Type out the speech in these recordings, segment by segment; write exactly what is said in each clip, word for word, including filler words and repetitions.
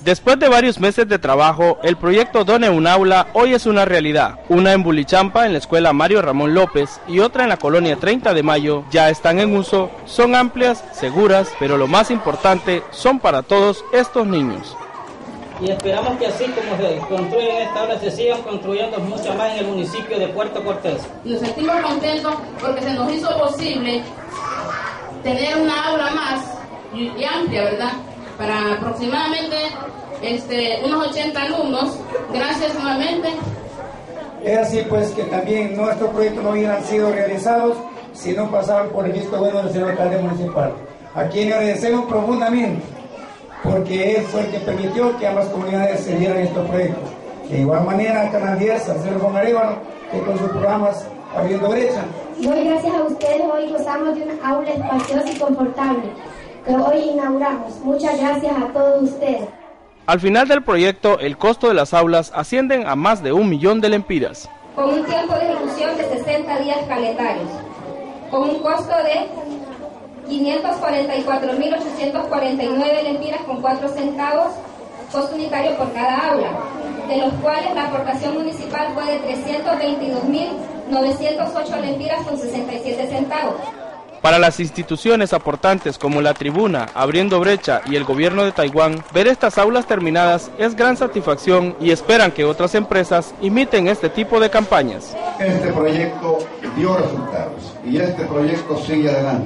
Después de varios meses de trabajo, el proyecto Done un Aula hoy es una realidad. Una en Bulichampa, en la escuela Mario Ramón López, y otra en la colonia treinta de mayo, ya están en uso, son amplias, seguras, pero lo más importante, son para todos estos niños. Y esperamos que así como se construyen esta obra, se sigan construyendo mucho más en el municipio de Puerto Cortés. Nos sentimos contentos porque se nos hizo posible tener una aula más y, y amplia, ¿verdad? Para aproximadamente este, unos ochenta alumnos. Gracias nuevamente. Es así pues que también nuestros proyectos no hubieran sido realizados si no pasaban por el visto bueno del señor alcalde municipal, a quien agradecemos profundamente, porque él fue el que permitió que ambas comunidades se dieran estos proyectos. De igual manera, Canal diez, al señor Juan Arévalo, que con sus programas Abriendo Brecha. Doy gracias a ustedes, hoy gozamos de una aula espaciosa y confortable que hoy inauguramos. Muchas gracias a todos ustedes. Al final del proyecto, el costo de las aulas ascienden a más de un millón de lempiras. Con un tiempo de ejecución de sesenta días calendarios, con un costo de quinientos cuarenta y cuatro mil ochocientos cuarenta y nueve lempiras con cuatro centavos, costo unitario por cada aula, de los cuales la aportación municipal fue de trescientos veintidós mil novecientos ocho lempiras con sesenta y siete centavos. Para las instituciones aportantes como la Tribuna, Abriendo Brecha y el gobierno de Taiwán, ver estas aulas terminadas es gran satisfacción y esperan que otras empresas imiten este tipo de campañas. Este proyecto dio resultados y este proyecto sigue adelante.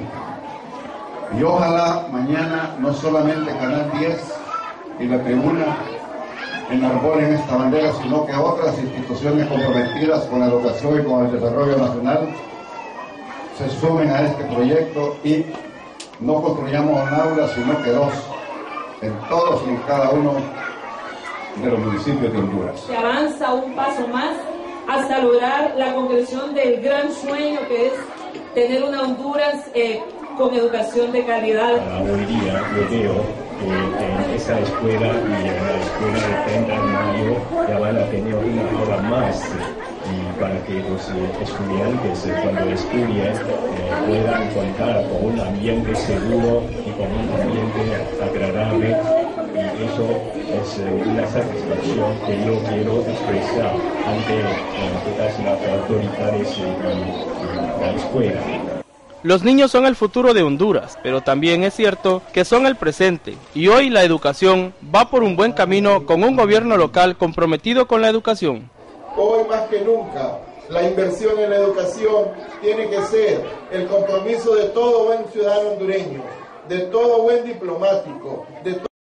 Y ojalá mañana no solamente Canal diez y la Tribuna enarbolen esta bandera, sino que otras instituciones comprometidas con la educación y con el desarrollo nacional se sumen a este proyecto y no construyamos un aula, sino que dos, en todos y en cada uno de los municipios de Honduras. Se avanza un paso más hasta lograr la concreción del gran sueño que es tener una Honduras eh, con educación de calidad. Hoy día yo veo que en esa escuela y en la escuela de treinta de mayo ya van a tener una aula más. Y para que los eh, estudiantes eh, cuando estudien eh, puedan contar con un ambiente seguro y con un ambiente agradable, y eso es eh, una satisfacción que yo quiero expresar ante eh, todas las autoridades de la escuela. Los niños son el futuro de Honduras, pero también es cierto que son el presente, y hoy la educación va por un buen camino con un gobierno local comprometido con la educación. Hoy más que nunca, la inversión en la educación tiene que ser el compromiso de todo buen ciudadano hondureño, de todo buen diplomático, de